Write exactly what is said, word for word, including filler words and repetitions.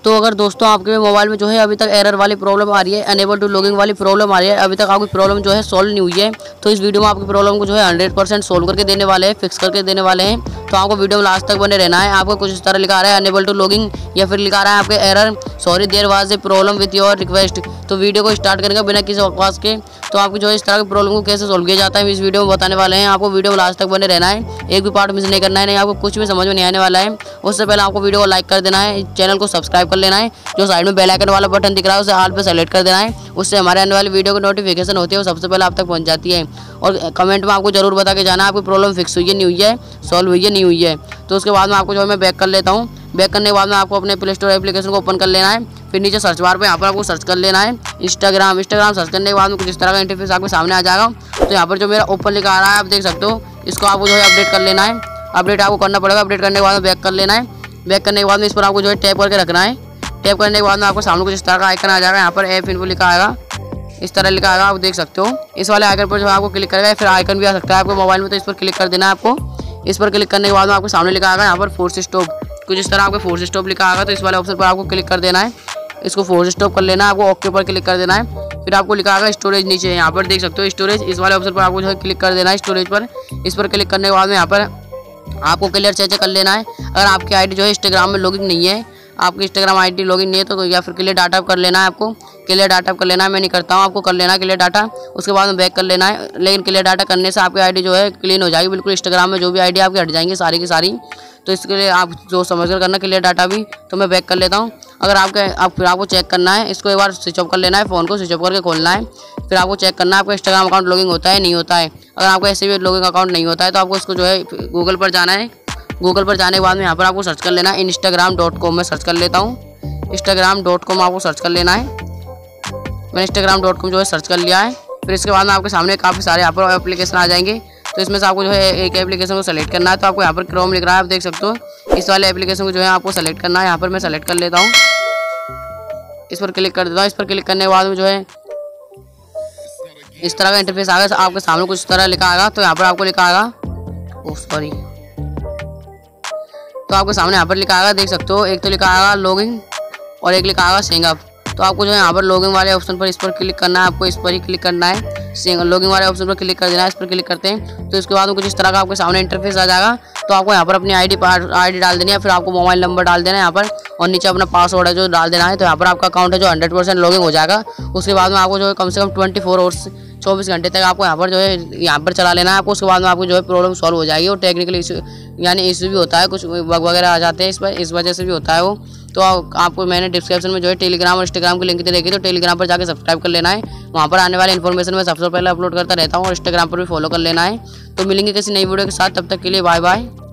तो अगर दोस्तों आपके मोबाइल में जो है अभी तक एरर वाली प्रॉब्लम आ रही है, अनेबल टू लॉगिंग वाली प्रॉब्लम आ रही है, अभी तक आपकी प्रॉब्लम जो है सॉल्व नहीं हुई है, तो इस वीडियो में आपकी प्रॉब्लम को जो है हंड्रेड परसेंट सोल्व करके देने वाले हैं, फिक्स करके देने वाले हैं। तो आपको वीडियो में लास्ट तक बने रहना है। आपको कुछ इस तरह लिखा आ रहा है अनेबल टू लॉगिंग, या फिर लिखा रहा है आपके error sorry there was a problem with your request. तो वीडियो को स्टार्ट करेंगे बिना किसी बकवास के। तो आपको जो है इस तरह की प्रॉब्लम को कैसे सोल्व किया जाता है इस वीडियो में बताने वाले हैं। आपको वीडियो में लास्ट तक बने रहना है, एक भी पार्ट मिस नहीं करना है, नहीं आपको कुछ भी समझ में नहीं आने वाला है। उससे पहले आपको वीडियो को लाइक कर देना है, चैनल को सब्सक्राइब कर लेना है, जो साइड में बेल आइकन वाला बटन दिख रहा है उसे ऑल पे सेलेक्ट कर देना है। उससे हमारे आने वाली वीडियो की नोटिफिकेशन होती है वो सबसे पहले आप तक पहुंच जाती है। और कमेंट में आपको जरूर बता के जाना आपकी प्रॉब्लम फिक्स हुई है, नहीं हुई है, सॉल्व हुई है, नहीं हुई है। तो उसके बाद में आपको जो है मैं बैक कर लेता हूँ। बैक करने के बाद में आपको अपने प्ले स्टोर एप्लीकेशन को ओपन कर लेना है। फिर नीचे सर्च बार पे यहाँ पर आपको सर्च कर लेना है इंस्टाग्राम। इंस्टाग्राम सर्च करने के बाद में कुछ इस तरह का इंटरफेस आपके सामने आ जाएगा। तो यहाँ पर जो मेरा ओपन लिखा आ रहा है आप देख सकते हो, इसको आपको जो है अपडेट कर लेना है। अपडेट आपको करना पड़ेगा। अपडेट करने के बाद में बैक कर लेना है। बैक करने के बाद में इस पर आपको जो है टैप करके रखना है। टैप करने के बाद में आपको सामने कुछ इस तरह का आइकन आ जाएगा। यहाँ पर ऐप इन्फो लिखा आएगा, इस तरह लिखा आएगा, आप देख सकते हो। इस वाले आइकन पर जो है आपको क्लिक करेगा, फिर आइकन भी आ सकता है आपको मोबाइल में, तो इस पर क्लिक कर देना है आपको। इस पर क्लिक करने के बाद में आपको सामने लिखा आएगा यहाँ पर फोर्स स्टॉप, कुछ इस तरह आपको फोर्स स्टॉप लिखा आएगा। तो इस वाले ऑप्शन पर आपको क्लिक कर देना है, इसको फोर्स स्टॉप कर लेना है। आपको ओके पर क्लिक कर देना है। फिर आपको लिखा आएगा स्टोरेज नीचे, यहाँ पर देख सकते हो स्टोरेज, इस वाले ऑप्शन पर आपको जो है क्लिक कर देना है स्टोरेज पर। इस पर क्लिक करने के बाद में यहाँ पर आपको क्लियर चेक कर लेना है। अगर आपकी आईडी जो है इंस्टाग्राम में लॉगिन नहीं है, आपकी इंस्टाग्राम आईडी लॉगिन नहीं है तो, तो या फिर क्लियर डाटा कर लेना है। आपको क्लियर डाटा कर लेना है, मैं नहीं करता हूँ, आपको कर लेना है क्लियर डाटा। उसके बाद में बैक कर लेना है। लेकिन क्लियर डाटा करने से आपकी आईडी जो है क्लीन हो जाएगी बिल्कुल। इंस्टाग्राम में जो भी आईडी आपकी हट जाएंगी सारी की सारी। तो इसके लिए आप जो समझ कर करना क्लियर डाटा भी। तो मैं बैक कर लेता हूँ। अगर आपके आप फिर आपको चेक करना है, इसको एक बार स्विच ऑफ कर लेना है, फ़ोन को स्विच ऑफ करके खोलना है। फिर आपको चेक करना है आपका इंस्टाग्राम अकाउंट लॉगिंग होता है नहीं होता है। अगर आपका ऐसे भी लॉगिंग अकाउंट नहीं होता है तो आपको इसको जो है गूगल पर जाना है। गूगल पर जाने के बाद में यहाँ पर आपको सर्च कर लेना है इंस्टाग्राम डॉट कॉम में सर्च कर लेता हूँ। इंस्टाग्राम डॉट कॉम आपको सर्च कर लेना है। मैंने इंस्टाग्राम डॉट कॉम जो है सर्च कर लिया है। फिर इसके बाद में आपके सामने काफ़ी सारे यहाँ पर एप्लीकेशन आ जाएंगे। तो इसमें से आपको जो है एक एप्लीकेशन को सेलेक्ट करना है। तो आपको यहाँ पर क्रोम लिख रहा है, आप देख सकते हो। इस वाले एप्लीकेशन को जो है आपको सेलेक्ट करना है। यहाँ पर मैं सेलेक्ट कर लेता हूँ, इस पर क्लिक कर देता हूँ। इस पर क्लिक करने के बाद में जो है इस तरह का इंटरफेस आएगा आपके सामने, कुछ इस तरह लिखा आएगा। तो यहाँ पर आपको लिखा आएगा ओह सॉरी तो आपके सामने यहाँ पर लिखा आएगा, देख सकते हो। एक तो लिखा आएगा लॉगिंग और एक लिखा आएगा सिंग अप। तो आपको जो है यहाँ पर लॉगिंग वाले ऑप्शन पर इस पर क्लिक करना है, आपको इस पर ही क्लिक करना है। लॉगिंग वाले ऑप्शन पर क्लिक कर देना है, इस पर क्लिक करते हैं। तो इसके बाद में कुछ इस तरह का आपके सामने इंटरफेस आ जाएगा। तो आपको यहाँ पर अपनी आईडी आईडी डाल देनी है, फिर आपको मोबाइल नंबर डाल देना है यहाँ पर, और नीचे अपना पासवर्ड है जो डाल देना है। तो यहाँ पर आपका अकाउंट है जो हंड्रेड परसेंट लॉगिंग हो जाएगा। उसके बाद में आपको जो है कम से कम ट्वेंटी फोर आवर्स चौबीस घंटे तक आपको यहाँ पर जो है यहाँ पर चला लेना है आपको। उसके बाद में आपको जो है प्रॉब्लम सॉल्व हो जाएगी। और टेक्निकल इशू यानी इशू भी होता है, कुछ बग वगैरह आ जाते हैं इस पर, इस वजह से भी होता है वो। तो आपको मैंने डिस्क्रिप्शन में जो है टेलीग्राम और इंस्टाग्राम की लिंक दे रखी है, तो टेलीग्राम पर जाकर सब्सक्राइब कर लेना है। वहाँ पर आने वाली इन्फॉर्मेशन मैं सबसे पहले अपलोड करता रहता हूँ, और इंस्टाग्राम पर भी फॉलो कर लेना है। तो मिलेंगे किसी नई वीडियो के साथ, तब तक के लिए बाय बाय।